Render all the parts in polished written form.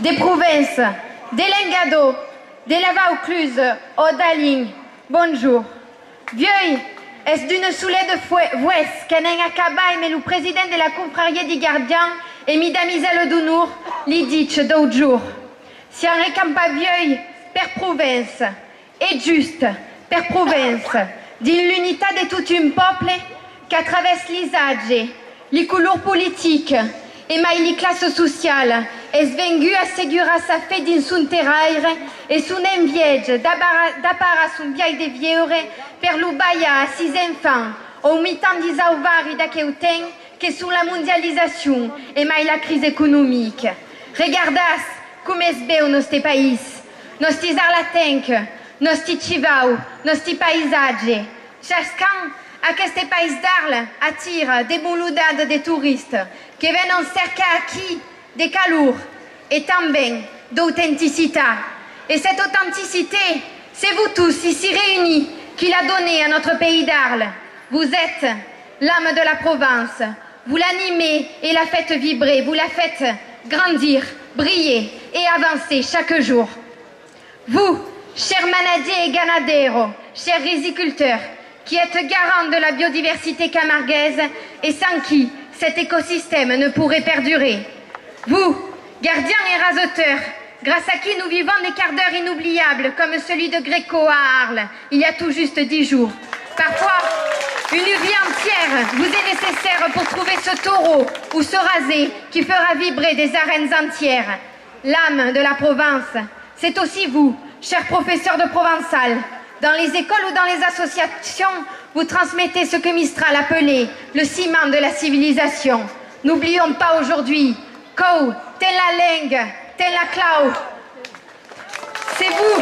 des provinces, des Lengado, des Lavaucluse, au Daling, bonjour. Vieux, est-ce d'une soulée de foues, qu'en a cabaye, mais le président de la confrarie des gardiens, et midamiselle d'Ounour, l'iditch d'autres jours. Si on récampa vieux, per province, et juste, per province, d'une l'unité de tout un peuple, qu'à travers l'isage, les couleurs politiques, et les classes sociales, est vengu assegurer sa fait din son terraire et son enviège d'appara son vieil de vieure per l'ubaya à 6 enfants, au mi-temps des auvari d'aqueuten que sous la mondialisation et la crise économique. Regardas comme es beu nostre país, nostres arlatencs, nostre chivau, nostre paisatge. Chacun aquest país d'Arles attire des boulodades de touristes qui viennent cercar aquí des calours et também d'authenticité. Et cette authenticité, c'est vous tous ici réunis qui l'a donnée à notre pays d'Arles. Vous êtes l'âme de la Provence. Vous l'animez et la faites vibrer. Vous la faites grandir, briller et avancer chaque jour. Vous, chers manadiers et ganaderos, chers riziculteurs, qui êtes garants de la biodiversité camarguaise et sans qui cet écosystème ne pourrait perdurer. Vous, gardiens et raseteurs, grâce à qui nous vivons des quarts d'heure inoubliables comme celui de Gréco à Arles, il y a tout juste 10 jours. Parfois, une vie entière vous est nécessaire pour trouver ce taureau ou ce rasé qui fera vibrer des arènes entières. L'âme de la Provence, c'est aussi vous, chers professeurs de provençal. Dans les écoles ou dans les associations, vous transmettez ce que Mistral appelait le ciment de la civilisation. N'oublions pas aujourd'hui, qu'au, tel la langue, tel la clau. C'est vous,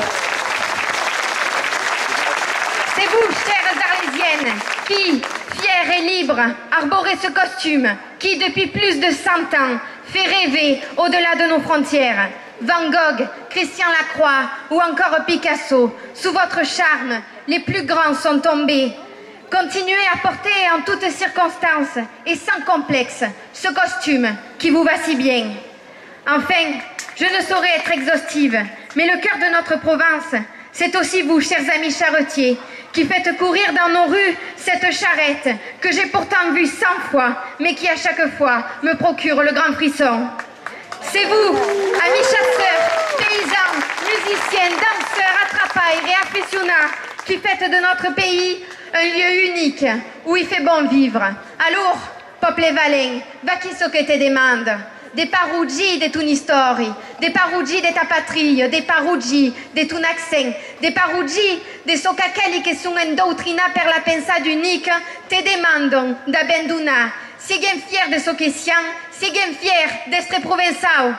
chères Arlésiennes, qui, fiers et libres, arborez ce costume, qui, depuis plus de 100 ans, fait rêver au-delà de nos frontières. Van Gogh, Christian Lacroix ou encore Picasso, sous votre charme, les plus grands sont tombés. Continuez à porter en toutes circonstances et sans complexe ce costume qui vous va si bien. Enfin, je ne saurais être exhaustive, mais le cœur de notre Provence, c'est aussi vous, chers amis charretiers, qui faites courir dans nos rues cette charrette que j'ai pourtant vue 100 fois, mais qui à chaque fois me procure le grand frisson. C'est vous, amis chasseurs, paysans, musiciens, danseurs, attrapailles et aficionats, qui faites de notre pays un lieu unique où il fait bon vivre. Alors, peuple valent, va qui ce que te demande. Des paruggi de ton histoire, des paruggi de ta patrie, des paruggi de ton accent, des paruggi de ce qu'aquelli qui sont endoctrinats per la pensée unique te demandent d'abandonner. Siguem fiers de ce que siens, siguem fiers d'être provençaux.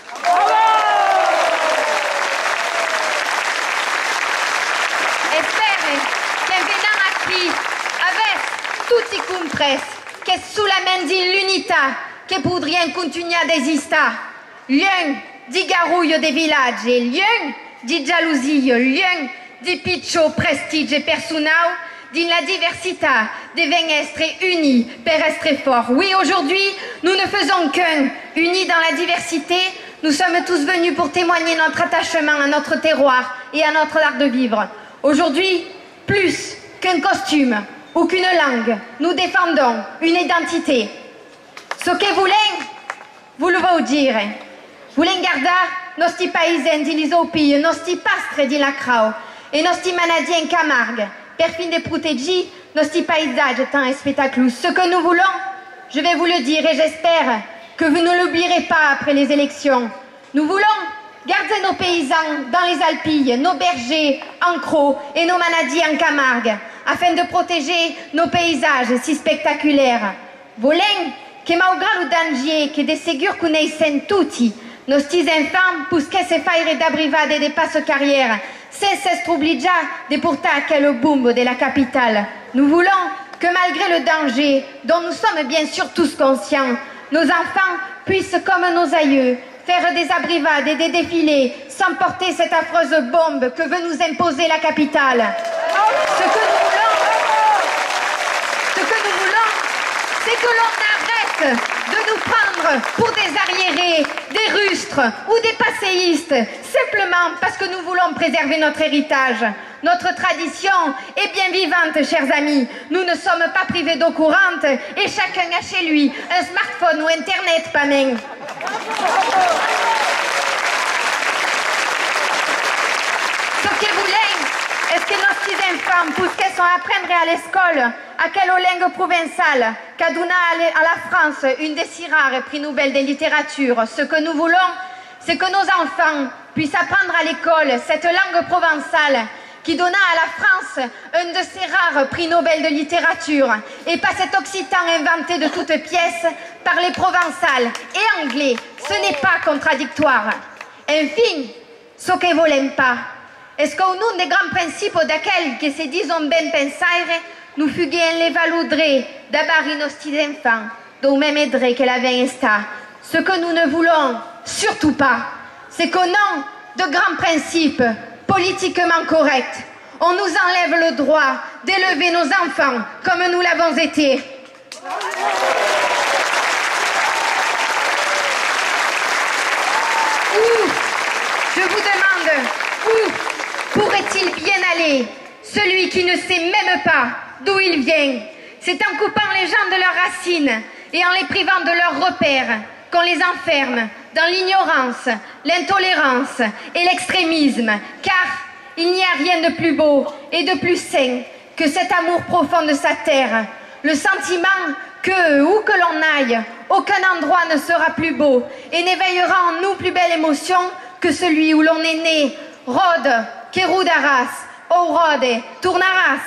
Espero qu'en venant aquí, avec tout y compres, que sous la main de l'unité, que pourrien continuer à exister. Lien di garouille des villages, lien di jalousie, lien di piccio prestige personnel, d'une la diversité, devient être unis, per être fort. Oui, aujourd'hui, nous ne faisons qu'un. Unis dans la diversité, nous sommes tous venus pour témoigner notre attachement à notre terroir et à notre art de vivre. Aujourd'hui, plus qu'un costume ou qu'une langue, nous défendons une identité. Ce que vous le dire. Voulons garder nostri païsens di l'Isopi, nostri pastres di la Crau et nostri manadiens en Camargue, per fin de protéger nostri paysages tant spectacles. Ce que nous voulons, je vais vous le dire et j'espère que vous ne l'oublierez pas après les élections. Nous voulons garder nos paysans dans les Alpilles, nos bergers en Crau et nos manadiers en Camargue, afin de protéger nos paysages si spectaculaires. Voulons que malgré le danger que de ségur connaissent tutti, nos petits enfants puissent faire d'abrivade et de passe-carrière, sans s'être obligés de porter quel boom de la capitale. Nous voulons que malgré le danger, dont nous sommes bien sûr tous conscients, nos enfants puissent, comme nos aïeux, faire des abrivades et des défilés sans porter cette affreuse bombe que veut nous imposer la capitale. Ce que nous voulons, c'est que l'on arrête de nous prendre pour des arriérés, des rustres ou des passéistes, simplement parce que nous voulons préserver notre héritage. Notre tradition est bien vivante, chers amis. Nous ne sommes pas privés d'eau courante et chacun a chez lui un smartphone ou Internet, pas même. Ce que voulez, est-ce que nos petits enfants, puisqu'ils sont apprendre à l'école, à quelle langue provençale, qu'a donné à la France une des si rares prix Nobel de littérature. Ce que nous voulons, c'est que nos enfants puissent apprendre à l'école cette langue provençale qui donna à la France un de ces rares prix Nobel de littérature, et pas cet occitan inventé de toutes pièces par les provençales et anglais. Ce n'est pas contradictoire. Enfin, ce que voulons pas, est-ce qu'au nom des grands principes desquels que se disons ben pensaire, nous fuguons les valoudrés d'abari nos petits enfants, dont même aiderait qu'elle avait insta. Ce que nous ne voulons surtout pas, c'est qu'au nom de grands principes politiquement corrects, on nous enlève le droit d'élever nos enfants comme nous l'avons été. Où, je vous demande, où pourrait-il bien aller, celui qui ne sait même pas d'où il vient? C'est en coupant les gens de leurs racines et en les privant de leurs repères qu'on les enferme dans l'ignorance, l'intolérance et l'extrémisme, car il n'y a rien de plus beau et de plus sain que cet amour profond de sa terre, le sentiment que, où que l'on aille, aucun endroit ne sera plus beau et n'éveillera en nous plus belle émotion que celui où l'on est né. Rode, Keroudaras, Orode, Tournaras.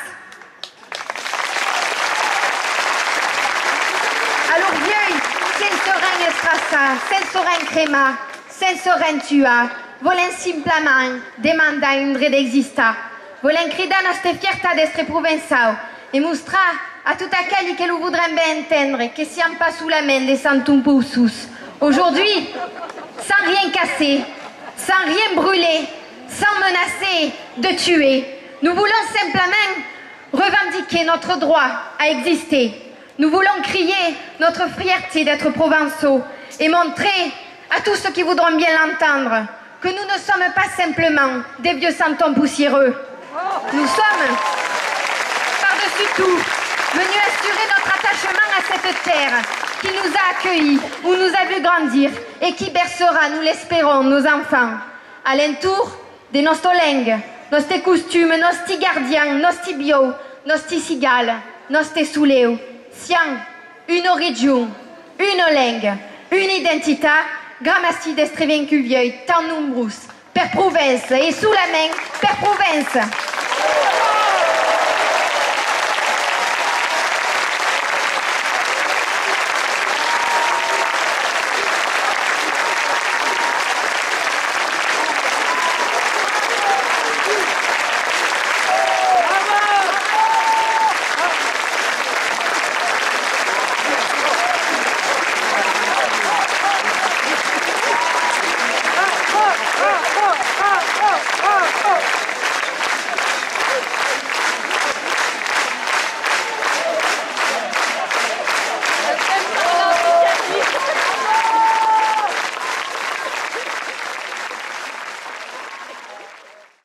Alors vieux, sensoren estrassa, sensoren crema, sensoren tua, volen simplement demanda un dret d'exista, volen cridar nostra fierta d'estre provençau et mostrar à tout aquel que nous voudrons bien entendre que siam pas sous la main des santum poussus. Aujourd'hui, sans rien casser, sans rien brûler, sans menacer de tuer, nous voulons simplement revendiquer notre droit à exister. Nous voulons crier notre fierté d'être provençaux et montrer à tous ceux qui voudront bien l'entendre que nous ne sommes pas simplement des vieux santons poussiéreux. Nous sommes, par-dessus tout, venus assurer notre attachement à cette terre qui nous a accueillis, où nous a vu grandir et qui bercera, nous l'espérons, nos enfants. À l'entour de nostre langue, nostre costumes, nostri gardiens, nostri bio, nostri cigales, nostre souleu. Sian, une origine, une langue, une identité, grammassi d'estre vaincu vieux, tant nombreux, per province, et sous la main, per province.